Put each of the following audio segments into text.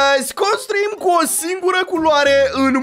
Astăzi construim cu o singură culoare în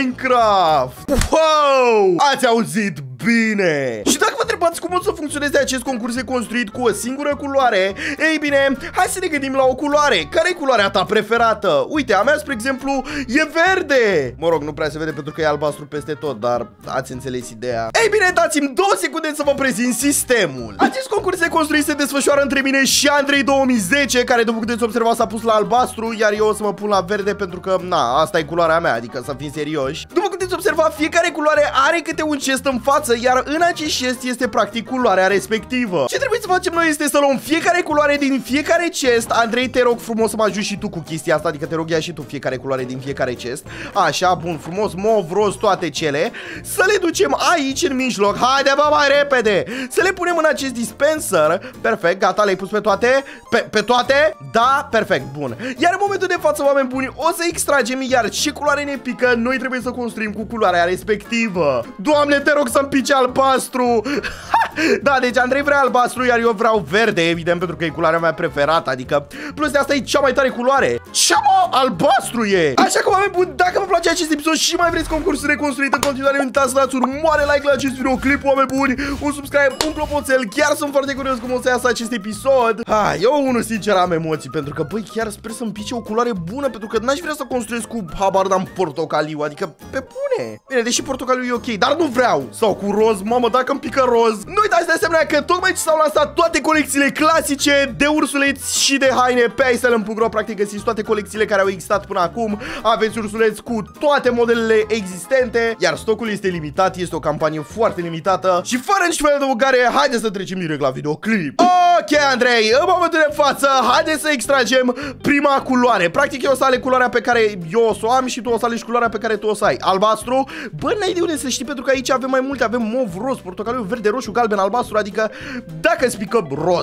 Minecraft. Wow! Ați auzit bine! Și dacă vă întrebați cum o să funcționeze acest concurs de construit cu o singură culoare, ei bine, hai să ne gândim la o culoare. Care e culoarea ta preferată? Uite, a mea, spre exemplu, e verde. Mă rog, nu prea se vede pentru că e albastru peste tot, dar ați înțeles ideea. Ei bine, dați-mi 2 secunde să vă prezint sistemul. Acest concurs de construit se desfășoară între mine și Andrei 2010, care, după câte observa, s-a pus la albastru, iar eu o să mă pun la verde pentru că, na, asta e culoarea mea, adică să fim serioși. După câte observa, fiecare culoare are câte un chest în față, iar în acest chest este practic culoarea respectivă. Ce trebuie să facem noi este să luăm fiecare culoare din fiecare chest. Andrei, te rog frumos să mă ajut și tu cu chestia asta, adică te rog ia și tu fiecare culoare din fiecare chest. Așa, bun, frumos, mov, roz, toate cele. Să le ducem aici în mijloc. Haide, bă, mai repede! Să le punem în acest dispenser. Perfect, gata, le-ai pus pe toate? Pe toate? Da, perfect, bun. Iar în momentul de față, oameni buni, o să extragem, iar ce culoare ne pică, noi trebuie să construim cu culoarea respectivă. Doamne, te rog să-mi pice albastru. Da, deci Andrei vrea albastru, iar eu vreau verde, evident, pentru că e culoarea mea preferată. Adică, plus de asta e cea mai tare culoare. Ce mă? Albastru e. Așa că, oameni buni, dacă vă place acest episod și mai vreți concursul reconstruit în continuare, nu uitați să dați un mare like la acest videoclip, oameni buni, un subscribe, un clopoțel. Chiar sunt foarte curios cum o să iasă acest episod. Eu unul sincer am emoții, pentru că, băi, chiar sper să-mi pice o culoare bună, pentru că n-aș vrea să construiesc cu habar n-am portocaliu, adică pe bune. Bine, deși portocaliu e ok, dar nu vreau. Sau cu roz, mamă, dacă îmi pică roz. Nu uitați de asemenea că tocmai ce s-au lansat toate colecțiile clasice de ursuleți și de haine pe iSalem.ro. Practic găsiți toate colecțiile care au existat până acum. Aveți ursuleți cu toate modelele existente, iar stocul este limitat, este o campanie foarte limitată. Și fără nici fel de adăugare, haideți să trecem direct la videoclip. Ok, Andrei, în momentul de față, haideți să extragem prima culoare. Practic eu o să aleg culoarea pe care eu o să o am și tu o să alegi culoarea pe care tu o să ai. Albastru? Bă, n-ai de unde să știi, pentru că aici avem mai multe. Avem mov, roz, portocaliu, verde, roșu, galben, albastru, adică dacă îți pică roz.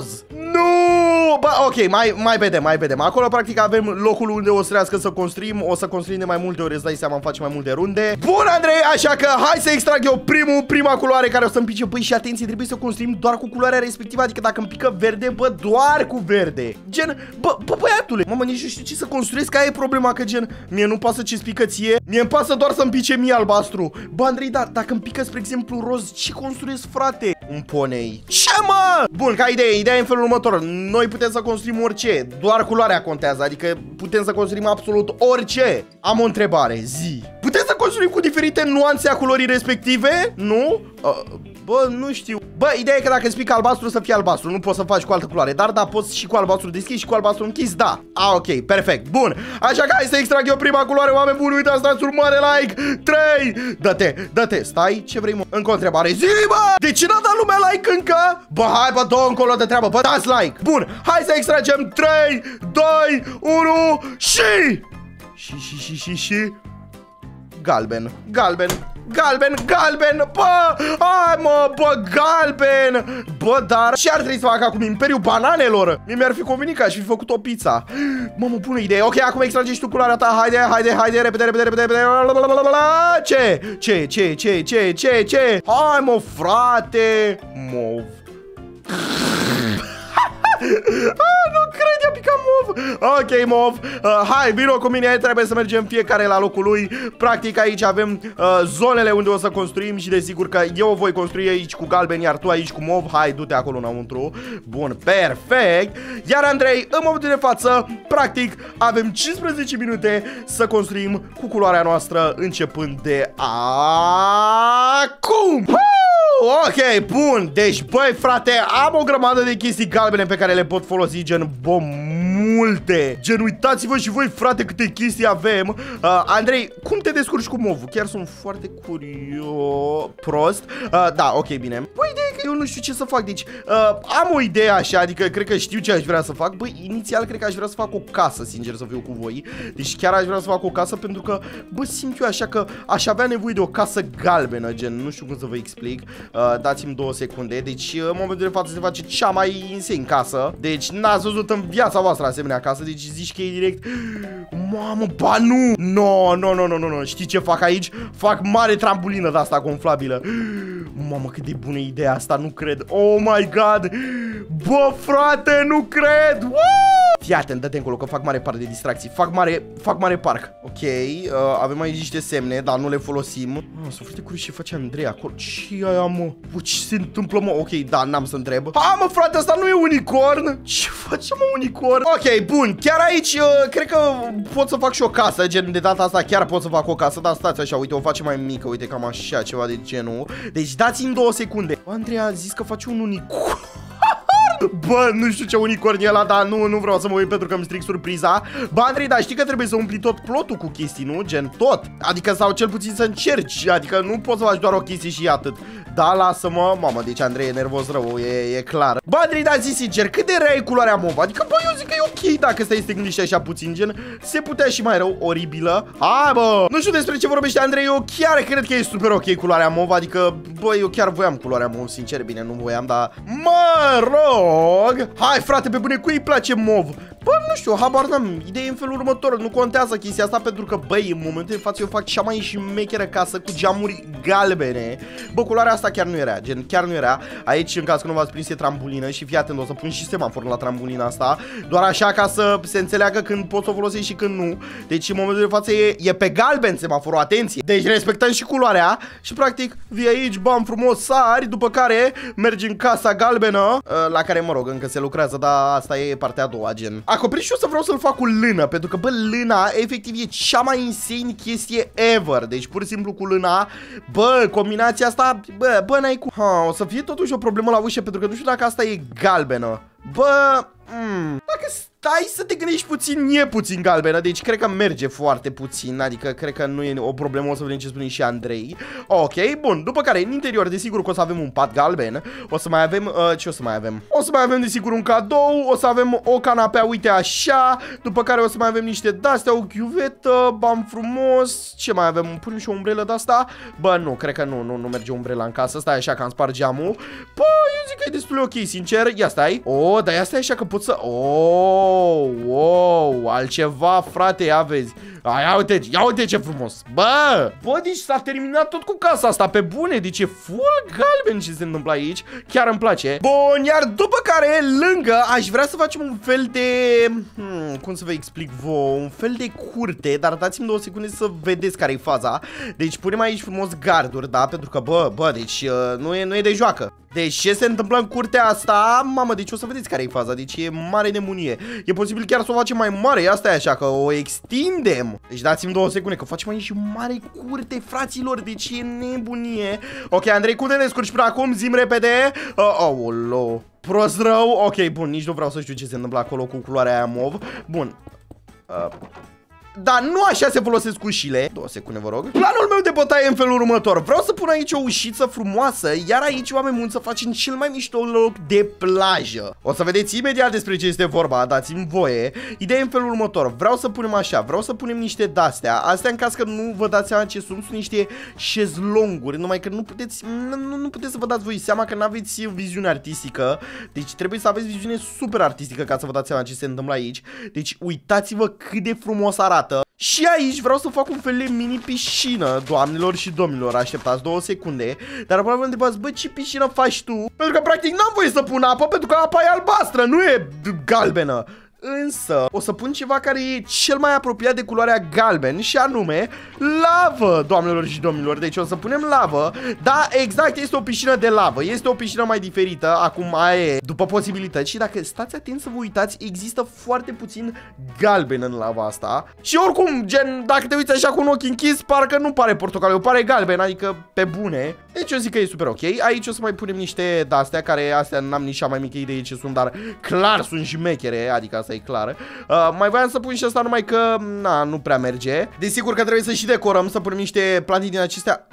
Nu! Bă, ok, mai vedem. Acolo practic avem locul unde o să trească să construim. O să construim de mai multe ori, îți dai seama, îmi face mai multe runde. Bun, Andrei, așa că hai să extrag eu prima culoare care o să-mi pice. Băi, și atenție, trebuie să construim doar cu culoarea respectivă. Adică dacă îmi pică verde, bă, doar cu verde. Gen, bă, băiatule, mamă, nici nu știu ce să construiesc, aia e problema, că gen, mie nu pasă ce-ți pică ție, mie îmi pasă doar să-mi pice mie albastru. Bă, Andrei, da, dacă îmi pică, spre exemplu, roz, ce construiesc, frate? Un ponei. Ce, mă? Bun, ca idee, ideea e în felul următor. Noi putem să construim orice, doar culoarea contează, adică putem să construim absolut orice. Am o întrebare, zi. Putem să construim cu diferite nuanțe a culorii respective? Nu? Bă, nu știu. Bă, ideea e că dacă îți pică albastru, să fie albastru. Nu poți să faci cu altă culoare. Dar da, poți și cu albastru deschis și cu albastru închis, da. Ok, perfect, bun. Așa că hai să extrag eu prima culoare, oameni buni. Uitați, dați un mare like. 3, dă-te, stai, ce vrei, mă? Încă o întrebare, zi, bă! De ce n-a dat lumea like încă? Bă, hai, bă, dă încolo de treabă, bă, dați like. Bun, hai să extragem 3, 2, 1 și... Galben, bă, hai mă, bă, galben. Bă, dar ce ar trebui să fac acum? Imperiul bananelor? Mie mi-ar fi convenit că aș fi făcut o pizza. Mamă, bună idee. Ok, acum extrage și tu culoarea ta. Haide, repede. Ce? Hai mă, frate. Mov. Nu cred, i-a picat mov. Ok, mov, hai, vino cu mine. Trebuie să mergem fiecare la locul lui. Practic aici avem zonele unde o să construim. Și desigur că eu voi construi aici cu galben, iar tu aici cu mov. Hai, du-te acolo înăuntru. Bun, perfect. Iar Andrei, în momentul de față, practic avem 15 minute să construim cu culoarea noastră, începând de acum. Ok, bun. Deci, băi, frate, am o grămadă de chestii galbene pe care le pot folosi, gen, bă, multe. Gen, uitați-vă și voi, frate, câte chestii avem. Andrei, cum te descurci cu movul? Chiar sunt foarte curios. Prost. Da, ok, bine. Băi, ideea e că eu nu știu ce să fac. Deci, am o idee așa, adică cred că știu ce aș vrea să fac. Băi, inițial cred că aș vrea să fac o casă, sincer să fiu cu voi. Deci chiar aș vrea să fac o casă pentru că, bă, simt eu așa că aș avea nevoie de o casă galbenă, gen, nu știu cum să vă explic. Dați-mi 2 secunde. Deci în momentul de față se face cea mai insane casă. Deci n-ați văzut în viața voastră asemenea casă. Deci zici că e direct. Mamă, ba nu. No. Știi ce fac aici? Fac mare trambulină de asta gonflabilă. Mamă, cât de bună ideea asta, nu cred. Oh my god. Bă, frate, nu cred. Fii atent, dă-te încolo, că fac mare parte de distracții. Fac mare parc. Ok, avem aici niște semne, dar nu le folosim. Sunt foarte curios ce face Andrei acolo. Ce aia, mă? Ce se întâmplă, mă? Ok, da, n-am să întreb. Ha, mă, frate, asta nu e unicorn. Ce face, mă, unicorn? Ok, bun, chiar aici, cred că pot să fac și o casă. Gen, de data asta chiar pot să fac o casă. Dar stați așa, uite, o face mai mică. Uite, cam așa, ceva de genul. Deci dați-mi 2 secunde. Andrei a zis că face un unicorn. Bă, nu știu ce unicorn e ăla, dar nu vreau să mă uit pentru că îmi stric surpriza. Bă, Andrei, dar știi că trebuie să umpli tot plotul cu chestii, nu? Gen, tot. Adică, sau cel puțin să încerci. Adică nu poți să faci doar o chestie și atât. Da, lasă-mă. Mamă, deci Andrei e nervos rău, e clar. Bă, Andrei, da, zi sincer, cât de rea e culoarea mov? Adică, bă, eu zic că e ok dacă stai să te gândești așa puțin, gen, se putea și mai rău, oribilă. Hai, bă, nu știu despre ce vorbește Andrei, eu chiar cred că e super ok culoarea mov, adică, bă, eu chiar voiam culoarea mov, sincer, bine, nu voiam, dar, mă rog. Hai, frate, pe bune, cui îi place mov? Bă, nu știu, habar n-am. Ideea e în felul următor, nu contează chestia asta pentru că, băi, în momentul de față eu fac cea mai șmecheră casă cu geamuri galbene. Bă, culoarea asta chiar nu era, gen, chiar nu era. Aici, în caz că nu v-ați prins, e trambulină și fii atent, o să pun și semafor la trambolina asta, doar așa ca să se înțeleagă când poți să o folosești și când nu. Deci, în momentul de față e pe galben semaforul, atenție. Deci, respectăm și culoarea și, practic, vii aici, bam, frumos, sari, după care mergi în casa galbenă, la care, mă rog, încă se lucrează, dar asta e partea a doua, gen. Acoperiș și o să vreau să-l fac cu lână, pentru că, bă, lâna, efectiv, e cea mai insane chestie ever. Deci, pur și simplu, cu lâna, bă, combinația asta, bă, n-ai cu... o să fie totuși o problemă la ușă, pentru că nu știu dacă asta e galbenă. Bă, dacă stai să te gândești puțin, e puțin galbenă, deci cred că merge foarte puțin, adică cred că nu e o problemă, o să vedem ce spune și Andrei. Ok, bun, după care în interior desigur că o să avem un pat galben, o să mai avem, ce o să mai avem? O să mai avem desigur un cadou, o să avem o canapea, uite așa, după care o să mai avem niște de-astea, o chiuvetă, bam frumos, ce mai avem? Punem și o umbrelă de-asta? Bă, nu, cred că nu merge umbrela în casă, stai așa că am spart geamul. Bă, eu zic că e destul de ok, sincer, ia stai. Dar ia stai așa că pot să... Wow, altceva, frate, ia vezi. Ia uite ce frumos. Bă, deci s-a terminat tot cu casa asta, pe bune. Deci e full galben ce se întâmplă aici. Chiar îmi place. Bun, iar după care, lângă, aș vrea să facem un fel de... cum să vă explic vouă? Un fel de curte, dar dați-mi 2 secunde să vedeți care e faza. Deci punem aici frumos garduri, da? Pentru că, bă, deci nu e de joacă. Deci ce se întâmplă în curtea asta? Mamă, deci o să vedeți care e faza. Deci e mare nebunie. E posibil chiar să o facem mai mare. Asta e așa, că o extindem. Deci dați-mi 2 secunde, că facem aici mare curte, fraților. Deci e nebunie. Ok, Andrei, cum te descurci până acum? Zi-mi repede. Aolo. Prost rău. Ok, bun, nici nu vreau să știu ce se întâmplă acolo cu culoarea aia mov. Bun. Dar nu așa se folosesc ușile. 2 secunde, vă rog. Planul meu de bătaie e în felul următor. Vreau să pun aici o ușiță frumoasă, iar aici, oameni buni, să facem cel mai mișto loc de plajă. O să vedeți imediat despre ce este vorba, dați-mi voie. Ideea e în felul următor. Vreau să punem așa, vreau să punem niște de-astea. Astea în caz că nu vă dați seama ce sunt niște șezlonguri, numai că nu puteți să vă dați voi seama că nu aveți viziune artistică. Deci trebuie să aveți viziune super artistică ca să vă dați seama ce se întâmplă aici. Deci uitați-vă cât de frumos arată. Și aici vreau să fac un fel de mini piscină, doamnelor și domnilor. Așteptați 2 secunde. Dar probabil vă întrebați, bă, ce piscină faci tu? Pentru că practic n-am voie să pun apă, pentru că apa e albastră, nu e galbenă. Însă, o să pun ceva care e cel mai apropiat de culoarea galben, și anume lavă, doamnelor și domnilor. Deci o să punem lavă. Da, exact, este o piscină de lavă. Este o piscină mai diferită, acum e după posibilități. Și dacă stați atenți să vă uitați, există foarte puțin galben în lava asta. Și oricum, gen, dacă te uiți așa cu un ochi închis, parcă nu pare portocaliu, pare galben, adică pe bune. Deci eu zic că e super ok. Aici o să mai punem niște de-astea, care astea n-am nici cea mai mică idee ce sunt, dar clar sunt șmechere, adică asta e clar. Mai voiam să pun și asta, numai că nu prea merge. Desigur că trebuie să și decorăm, să punem niște plante din acestea.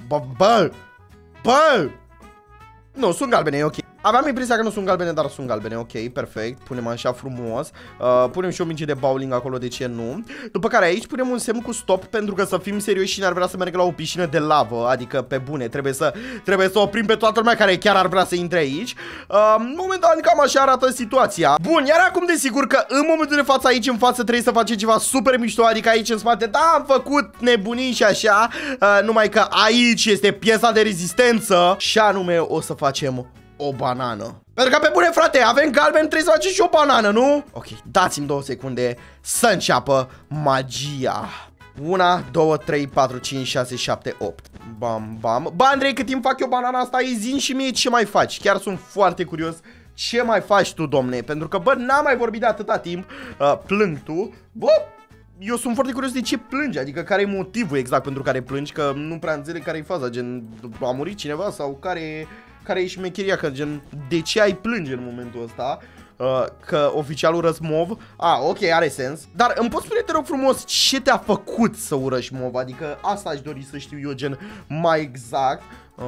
Bă! Nu, sunt galbene, e ok. Aveam impresia că nu sunt galbene, dar sunt galbene, ok, perfect. Punem așa frumos. Punem și o minge de bowling acolo, de ce nu? După care aici punem un semn cu stop, pentru că să fim serioși și n-ar vrea să meargă la o piscină de lavă. Adică pe bune, trebuie să oprim pe toată lumea care chiar ar vrea să intre aici. Momentan cam așa arată situația. Bun, iar acum desigur că în momentul de față aici în față trebuie să facem ceva super mișto. Adică aici în spate, da, am făcut nebunii și așa, numai că aici este piesa de rezistență. Și anume o să facem o banană. Pentru că pe bune, frate, avem galben, trebuie să facem și o banană, nu? Ok, dați-mi 2 secunde să înceapă magia. 1, 2, 3, 4, 5, 6, 7, 8. Bam, bam. Bă, Andrei, cât timp fac eu banana asta, zi și mie ce mai faci. Chiar sunt foarte curios ce mai faci tu, domne. Pentru că, bă, n-am mai vorbit de atâta timp. Plâng tu. Bă, eu sunt foarte curios de ce plângi. Adică care e motivul exact pentru care plângi. Că nu prea înțeleg care e faza. Gen, a murit cineva sau care e șmecheria. Că, gen, de ce ai plânge în momentul ăsta? Că oficialul urăsc MOV. Ok, are sens. Dar îmi poți spune, te rog frumos, ce te-a făcut să urăști MOV? Adică asta aș dori să știu eu, gen, mai exact.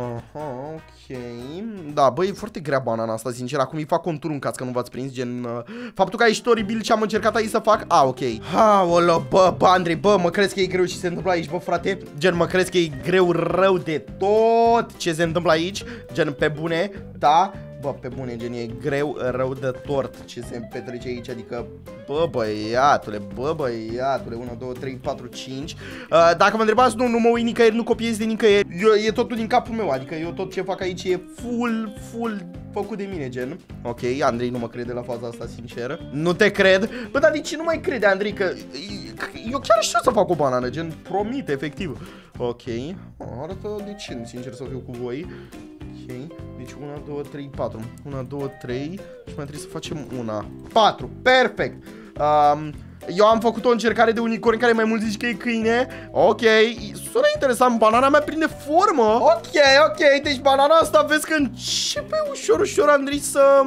Ok. Da, bă, e foarte grea banana asta, sincer. Acum îi fac conturul în caz că nu v-ați prins. Gen, faptul că a ieșit oribil ce am încercat aici să fac. Ok. Aoleu, bă, Andrei, bă, mă crezi că e greu ce se întâmplă aici, bă, frate? Gen, mă crezi că e greu rău de tot ce se întâmplă aici? Gen, pe bune, da? Bă, pe bune, gen, e greu rău de tort ce se petrece aici, adică, bă, băiatule, 1, 2, 3, 4, 5. Dacă mă întrebați, nu mă uit nicăieri, nu copiez de nicăieri. E totul din capul meu, adică eu tot ce fac aici e full făcut de mine, gen. Ok, Andrei nu mă crede la faza asta, sincer. Nu te cred. Bă, dar de ce nu mai crede, Andrei, că eu chiar știu să fac o banană, gen, promit, efectiv. Ok, arată decent, sincer să fiu cu voi. Ok, deci 1, 2, 3, 4. 1, 2, 3 și mai trebuie să facem 1, 4, perfect. Eu am făcut o încercare de unicorn care mai mult zici că e câine. Ok, sună interesant, banana mea prinde formă. Ok, deci banana asta vezi că începe ușor, Andrei, să...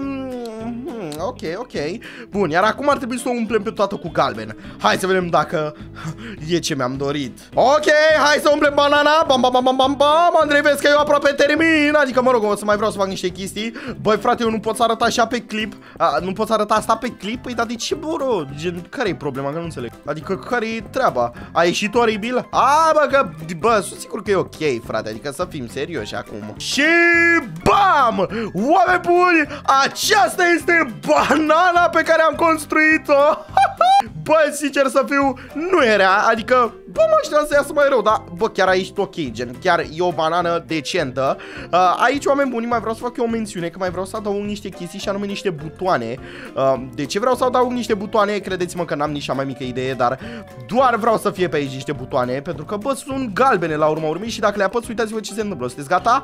Ok. Bun, iar acum ar trebui să o umplem pe toată cu galben. Hai să vedem dacă e ce mi-am dorit. Ok, hai să umplem banana. Bam, Andrei, vezi că eu aproape termin. Adică, mă rog, o să mai vreau să fac niște chestii. Băi, frate, eu nu pot să arăt așa pe clip. Nu pot să arăt asta pe clip? Păi, dar de ce, bro? Gen, care-i problema? Că nu înțeleg. Adică, care-i treaba? A ieșit oribil? Bă, sunt sigur că e ok, frate. Adică să fim serioși acum. Și bam! Oameni buni, aceasta este banana pe care am construit-o. Bă, sincer să fiu, nu era, adică, bă, mă așteptam să iasă mai rău, dar, bă, chiar a ieșit ok, gen, chiar e o banană decentă. Aici, oameni buni, mai vreau să fac eu o mențiune, că mai vreau să adaug niște chestii și anume niște butoane. De ce vreau să adaug niște butoane? Credeți-mă că n-am nici cea mai mică idee, dar doar vreau să fie pe aici niște butoane, pentru că, bă, sunt galbene la urma urmei și dacă le apăs, uitați-vă ce se întâmplă. Sunteți gata?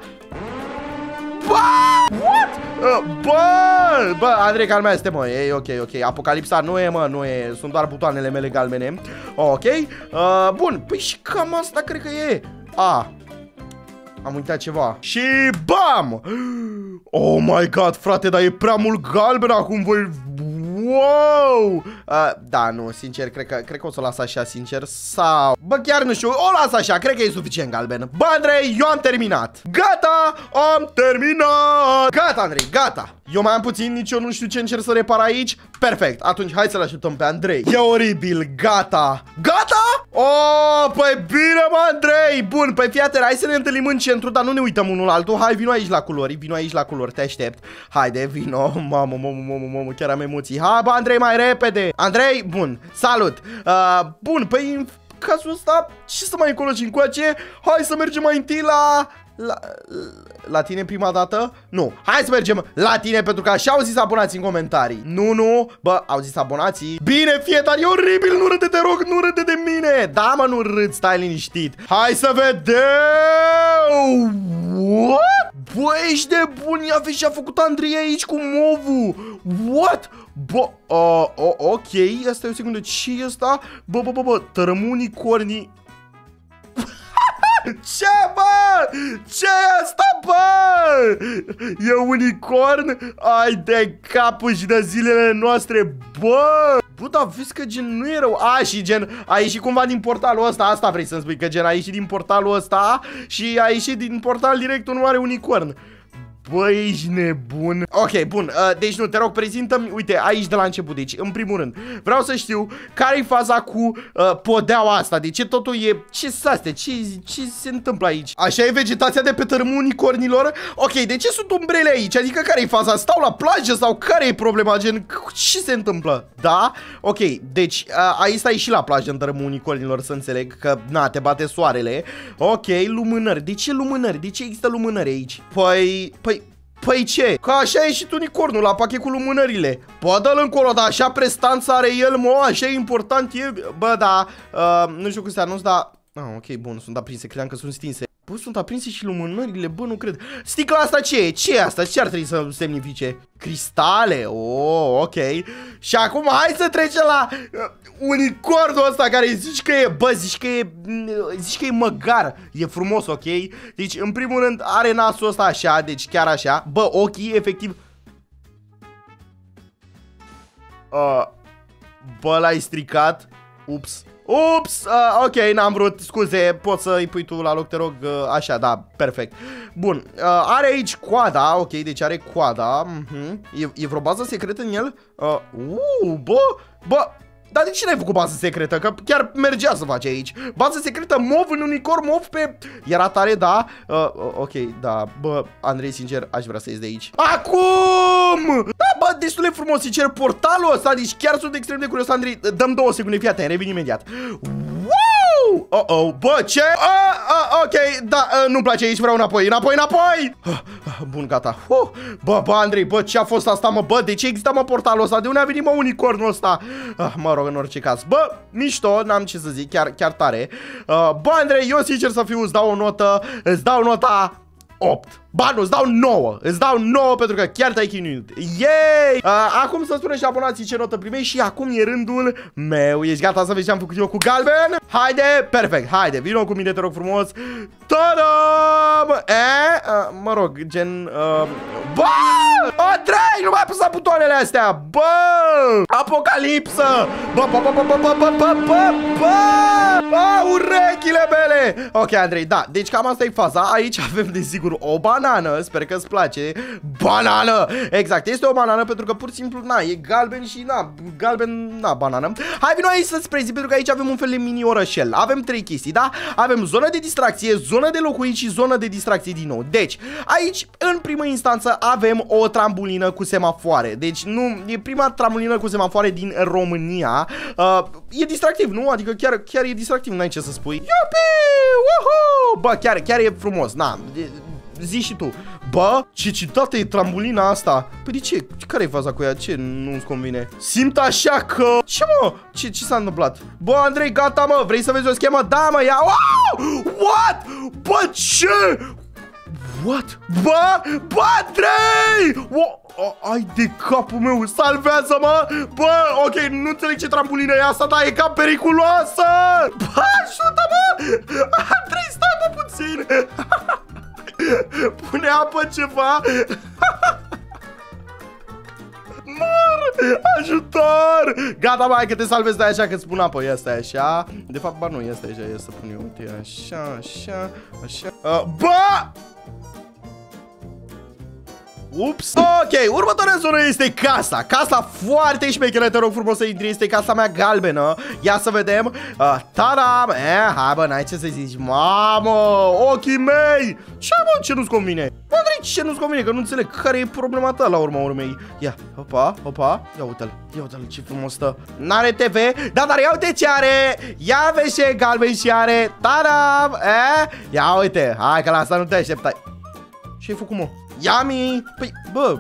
What? Bă, Andrei, calmează-te, mă, e ok. Apocalipsa nu e, mă, nu e, sunt doar butoanele mele galbene. Ok, bun, păi și cam asta cred că e. Am uitat ceva. Și bam! Oh my god, frate, dar e prea mult galben acum, voi. Wow! Da, nu, sincer, cred că o să o las așa, sincer. Sau... Bă, chiar nu știu, o las așa, cred că e suficient galben. Bă, Andrei, eu am terminat. Gata, am terminat. Gata, Andrei, gata. Eu mai am puțin, nici eu nu știu ce încerc să repar aici. Perfect, atunci hai să-l așteptăm pe Andrei. E oribil, gata. Gata? Oh, păi bine, mă, Andrei. Bun, păi fii atent, hai să ne întâlnim în centru, dar nu ne uităm unul altul. Hai, vino aici la culori, te aștept. Haide, vino. Mamă, chiar am emoții. Hai, bă, Andrei, mai repede. Andrei, bun, salut. Bun, păi în cazul ăsta, ce să mai încolo și încoace? Hai să mergem mai întâi la tine prima dată? Nu, hai să mergem la tine pentru că așa au zis abonații în comentarii. Nu, bă, au zis abonații. Bine, fie, dar e oribil, nu râde, te rog, nu râde de mine. Da, mă, nu râd, stai liniștit. Hai să vedem. What? Bă, ești de bun, ia vezi ce a făcut Andrei aici cu movul. What? Bă, ok, asta e o secundă, ce e asta? Bă, tărâm unicornii. Ce, bă? Ce e asta, bă? E unicorn? Ai de capul și de zilele noastre, bă! Bă, dar vezi că gen nu e rău. Și gen a ieșit cumva din portalul ăsta. Asta vrei să-mi spui, că gen a ieșit din portalul ăsta și a ieșit din portal direct un mare unicorn. Bă, ești nebun. Ok, bun, deci nu, te rog, prezintă-mi. Uite, aici de la început, deci, în primul rând vreau să știu care-i faza cu podeaua asta. De ce totul e, ce-s astea, ce se întâmplă aici? Așa e vegetația de pe tărâmul unicornilor? Ok, de ce sunt umbrele aici? Adică care-i faza? Stau la plajă sau care e problema? Gen, ce se întâmplă? Da? Ok, deci, aici stai și la plajă în tărâmul unicornilor, să înțeleg că, na, te bate soarele. Ok, lumânări. De ce lumânări? De ce există lumânări aici? Păi, Păi ce? Că așa e și unicornul la pachetul cu lumânările. Bă, dă-l încolo, dar așa prestanță are el, mă, așa e important e. Bă, da, nu știu cum se anunț, dar... ok, bun, sunt aprinse, credeam că sunt stinse. Bă, sunt aprinse și lumânările, bă, nu cred. Sticla asta ce e? Ce e asta? Ce ar trebui să semnifice? Cristale, ok. Și acum hai să trecem la unicornul ăsta care zici că e, bă, zici că e măgar. E frumos, ok? Deci, în primul rând, are nasul ăsta așa, deci chiar așa. Bă, ochii, efectiv. Bă, l-ai stricat. Ups. Ups, ok, n-am vrut, scuze, poți să-i pui tu la loc, te rog, așa, da, perfect. Bun, are aici coada, ok, deci are coada, e vreo bază secretă în el? Bă, dar de ce n-ai făcut bază secretă? Că chiar mergea să faci aici. Bază secretă mov în unicorn mov pe... Era tare, da? Ok, da, bă, Andrei, sincer, aș vrea să ies de aici. Acum! Da, bă, destul de frumos, sincer, portalul ăsta, deci chiar sunt extrem de curios, Andrei. Dăm 2 secunde, fii atent, revin imediat. Bă, ce? Ok, da, nu-mi place aici, vreau înapoi. Bun, gata. Bă, Andrei, bă, ce a fost asta, mă? Bă, de ce exista, mă, portalul ăsta? De unde a venit, mă, unicornul ăsta? Mă rog, în orice caz. Bă, mișto, n-am ce să zic, chiar tare. Bă, Andrei, eu sincer să fiu, îți dau o notă, îți dau nota 8. Ba, nu, îți dau 9. Îți dau 9 pentru că chiar te-ai chinuit. Yay! Acum să spuneți și abonații ce notă primești și acum e rândul meu. Ești gata să vezi ce am făcut eu cu galben? Haide, perfect, haide, vino cu mine, te rog frumos. Tadam! Mă rog, gen... Bă! Andrei, nu mai apăsa butoanele astea! Bă! Apocalipsă! Bă! Urechile mele! Ok, Andrei, da, deci cam asta e faza. Aici avem, desigur, o banană. Sper că îți place. Banană! Exact, este o banană pentru că pur și simplu, na, e galben și, na, galben, na, banană. Hai, vino aici să-ți prezint pentru că aici avem un fel de mini orășel. Avem 3 chestii, da? Avem zonă de distracție, zonă de locuit și zonă de distracție din nou. Deci, aici, în primă instanță, avem o trambulină cu semafoare. Deci, nu, e prima trambulină cu semafoare din România. E distractiv, nu? Adică chiar e distractiv, n-ai ce să spui. Iupi! Woohoo! Bă, chiar e frumos, na. Zici și tu. Bă, ce citată e trambolina asta. Păi de ce? Care e faza cu ea? Ce nu-ți convine? Simt așa că... Ce, mă? Ce s-a întâmplat? Bă, Andrei, gata, mă. Vrei să vezi o schemă? Da, mă, ia. Wow! What? Bă, ce? What? Bă, Andrei! Ai de capul meu, salvează-mă! Bă, ok, nu înțeleg ce trambulină e asta, dar e cam periculoasă! Bă, ajută-mă! Andrei, stai mă puțin! Pune apă ceva! Mor! Ajutor! Gata, mai că te salvezi de așa că-ți pun apă. Ia stai așa. De fapt, ba nu, ia stai așa, ia să pun eu. Uite, așa. Bă! Ups. Ok, următoarea zonă este casa. Casa foarte șmecheră, te rog frumos să intri. Este casa mea galbenă. Ia să vedem. Tadam! Hai bă, n-ai ce să zici. Mamă, ochii mei. Ce mă, ce nu-ți convine? Andrei, ce nu-ți convine? Că nu înțeleg care e problema ta la urma urmei. Ia, opa. Ia uite-l, ce frumos stă. N-are TV, dar ia uite ce are. Ia vezi ce galben și are. Tadam! Ia uite, hai că la asta nu te așteptai. Ce-ai făcut, mă? Yummy! Păi, bă!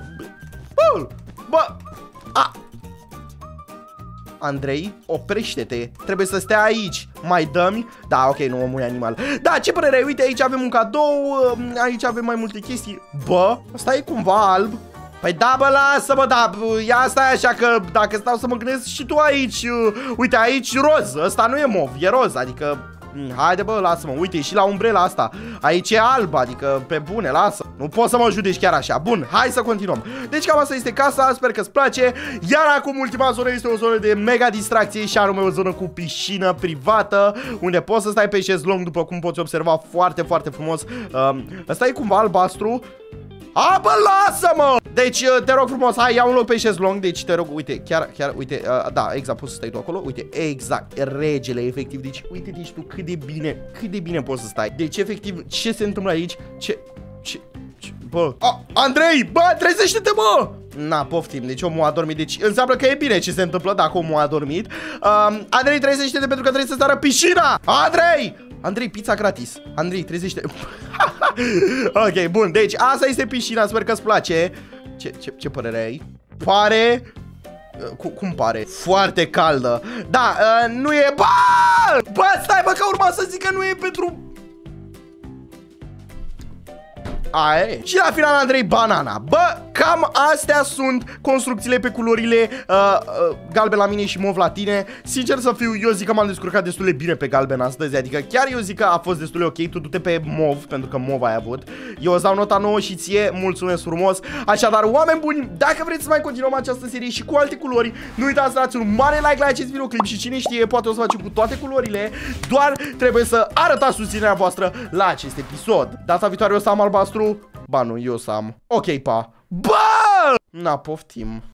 Andrei, oprește-te. Trebuie să stea aici. Mai dă-mi? Da, ok, nu omul e animal. Da, ce părere ai? Uite, aici avem un cadou. Aici avem mai multe chestii. Bă, ăsta e cumva alb. Păi da, bă, lasă-mă, da. Ia stai așa că dacă stau să mă gândesc și tu aici. Uite, aici roz. Ăsta nu e mov, e roz, adică... Haide, bă, lasă-mă, uite, și la umbrela asta. Aici e alb, adică pe bune, lasă. Nu poți să mă judeci chiar așa. Bun, hai să continuăm. Deci cam asta este casa, sper că îți place. Iar acum ultima zonă este o zonă de mega distracție și anume o zonă cu piscină privată, unde poți să stai pe șezlong, după cum poți observa, foarte, foarte frumos. Ăsta e cumva albastru. Bă, lasă-mă! Deci, te rog frumos, hai, ia un loc pe șezlong. Deci, te rog, uite, chiar, uite, da, exact, poți să stai tu acolo. Uite, exact, regele, efectiv. Deci, uite, deci tu cât de bine poți să stai. Deci, efectiv, ce se întâmplă aici? Bă, Andrei, bă, trezește-te, bă! Na, poftim, deci omul a dormit. Deci înseamnă că e bine ce se întâmplă dacă omul a dormit. Andrei, trezește-te pentru că trebuie să sară piscina. Andrei, pizza gratis. Andrei, trezește. Ok, bun, deci asta este piscina, sper că-ți place. Ce părere ai? Pare... Cum pare? Foarte caldă. Da, nu e... Bă, stai, bă, că urma să zic că nu e pentru... Aia e. Și la final, Andrei, banana. Bă, cam astea sunt construcțiile pe culorile galben la mine și mov la tine. Sincer să fiu, eu zic că m-am descurcat destul de bine pe galben astăzi. Adică chiar eu zic că a fost destul de ok. Tu du-te pe mov, pentru că mov ai avut. Eu îți dau nota 9 și ție mulțumesc frumos. Așadar, oameni buni, dacă vreți să mai continuăm această serie și cu alte culori, nu uitați să dați un mare like la acest videoclip. Și cine știe, poate o să facem cu toate culorile. Doar trebuie să arătați susținerea voastră la acest episod. Data viitoare o să am albastru. Ba nu, eu o să am. Ok, pa. Bă! Na, poftim.